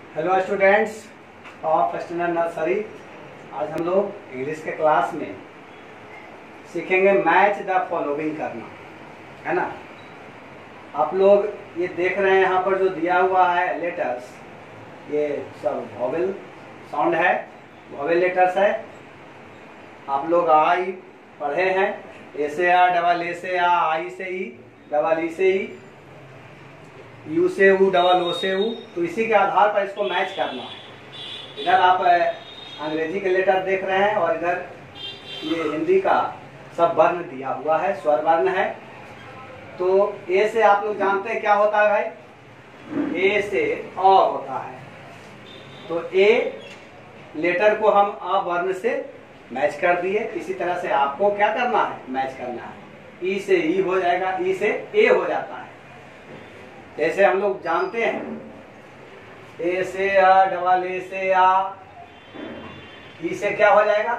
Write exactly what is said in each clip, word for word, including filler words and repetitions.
Hello students of standard nursery. आज हम लोग इंग्लिश के क्लास में सीखेंगे मैच द फॉलोइंग करना, है ना। आप लोग ये देख रहे हैं यहाँ पर जो दिया हुआ है लेटर्स, ये सब वॉवेल साउंड है, वॉवेल लेटर्स है। आप लोग आई पढ़े हैं, ए से आ, डबल ए से आ, आई से ई, डबल ई से ई, यू से ऊ, डबल ओ से ऊ। तो इसी के आधार पर इसको मैच करना है। इधर आप अंग्रेजी के लेटर देख रहे हैं और इधर ये हिंदी का सब वर्ण दिया हुआ है, स्वर वर्ण है। तो ए से आप लोग जानते हैं क्या होता है भाई, ए से अ होता है। तो ए लेटर को हम अ वर्ण से मैच कर दिए। इसी तरह से आपको क्या करना है, मैच करना है। ई से ई हो जाएगा, ई से ए हो जाता है। जैसे हम लोग जानते हैं ए से आ, डबल ए से आ, ई से क्या हो जाएगा,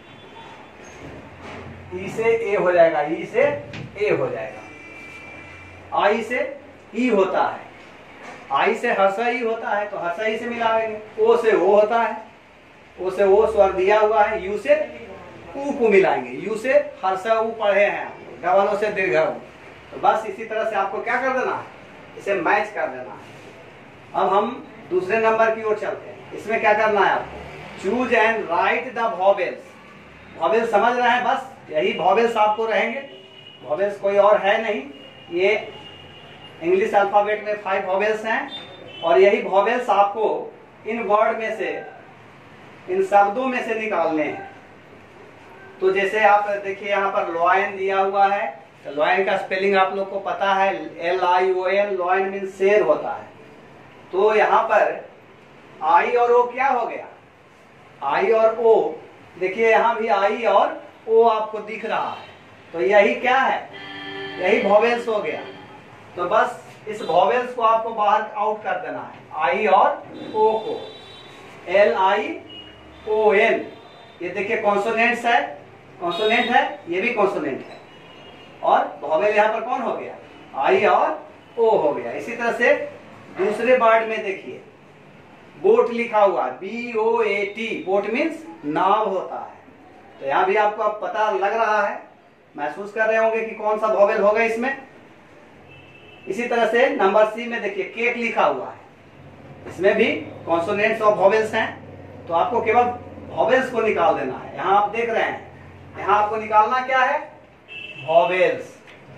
ई से ए हो जाएगा, ई से ए हो जाएगा। आई से ई होता है, आई से हर्षा ई होता है, तो हर्षा ई से मिलाएंगे। ओ से ओ होता है, ओ से ओ स्वर दिया हुआ है। यू से ऊ को मिलाएंगे, यू से हर्षा ऊ पढ़े हैं, डबल ओ से दीर्घ ऊ। तो बस इसी तरह से आपको क्या कर देना है, इसे मैच कर देना है। अब हम दूसरे नंबर की ओर चलते हैं। इसमें क्या करना है आपको, choose and write the vowels. Vowels समझ रहे हैं, बस यही वॉवेल्स आपको रहेंगे, वॉवेल्स कोई और है नहीं। ये इंग्लिश अल्फाबेट में फाइव वॉवेल्स हैं और यही वॉवेल्स आपको इन वर्ड में से, इन शब्दों में से निकालने हैं। तो जैसे आप देखिए यहाँ पर लॉयन दिया हुआ है, तो लॉयन का स्पेलिंग आप लोग को पता है, L I O N. Lion mean शेर होता है। तो यहाँ पर आई और ओ क्या हो गया, आई और ओ। देखिए यहाँ भी आई और ओ आपको दिख रहा है, तो यही क्या है, यही वॉवेल्स हो गया। तो बस इस वॉवेल्स को आपको बाहर आउट कर देना है, आई और ओ को। एल आई ओ एन, ये देखिए कॉन्सोनेंट्स है, कॉन्सोनेंट है, ये भी कॉन्सोनेंट है। और वॉवेल यहाँ पर कौन हो गया, आई और ओ हो गया। इसी तरह से दूसरे वर्ड में देखिए बोट लिखा हुआ, B O A T. Boat means नाव होता है। तो यहाँ भी आपको अब पता लग रहा है, महसूस कर रहे होंगे कि कौन सा वॉवेल होगा इसमें। इसी तरह से नंबर सी में देखिए केक लिखा हुआ है, इसमें भी कॉन्सोनेंट्स और वॉवेल्स हैं। तो आपको केवल वॉवेल्स को निकाल देना है। यहाँ आप देख रहे हैं, यहाँ आपको निकालना क्या है, वॉवेल्स।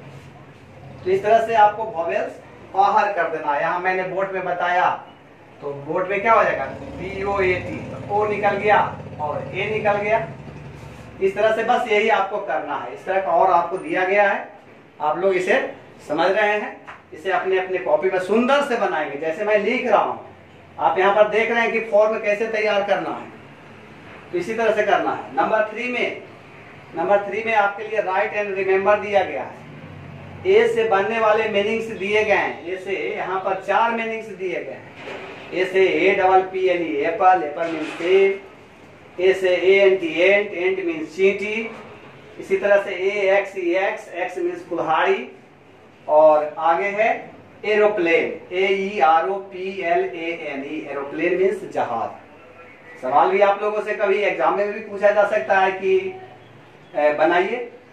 तो इस तरह से आपको वॉवेल्स बाहर कर देना है। यहाँ मैंने बोर्ड में बताया, तो बोर्ड में क्या हो जाएगा, बी ओ ए टी, तो ओ निकल गया और ए निकल गया। इस तरह से बस यही आपको करना है। इस तरह का और आपको दिया गया है, आप लोग इसे समझ रहे हैं। इसे अपने अपने कॉपी में सुंदर से बनाएंगे, जैसे मैं लिख रहा हूँ। आप यहाँ पर देख रहे हैं कि फॉर्म कैसे तैयार करना है, तो इसी तरह से करना है। नंबर थ्री में नंबर थ्री में आपके लिए राइट एंड रिमेम्बर दिया गया है। ए से बनने वाले मीनिंग्स दिए गए हैं। ए से यहाँ पर चार मीनिंग्स दिए गए हैं। ए से A double P L E, apple, apple means सेब। ए से A N T, ant, ant means चींटी। इसी तरह से A X E, axe, axe means कुल्हाड़ी। और आगे है aeroplane, A E R O P L A N E, aeroplane means जहाज। सवाल भी आप लोगों से कभी एग्जाम में भी पूछा जा सकता है कि बनाइए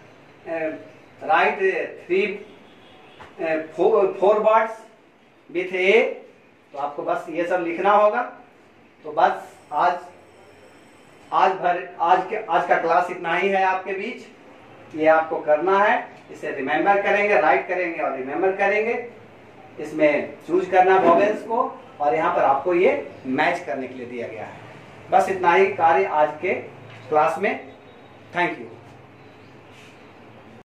write three four words with A. तो आपको बस ये सब लिखना होगा। तो बस आज आज भर आज के आज का क्लास इतना ही है आपके बीच। ये आपको करना है, इसे रिमेम्बर करेंगे, राइट करेंगे और रिमेम्बर करेंगे। इसमें चूज करना वॉवेल्स को, और यहाँ पर आपको ये मैच करने के लिए दिया गया है। बस इतना ही कार्य आज के क्लास में। Thank you.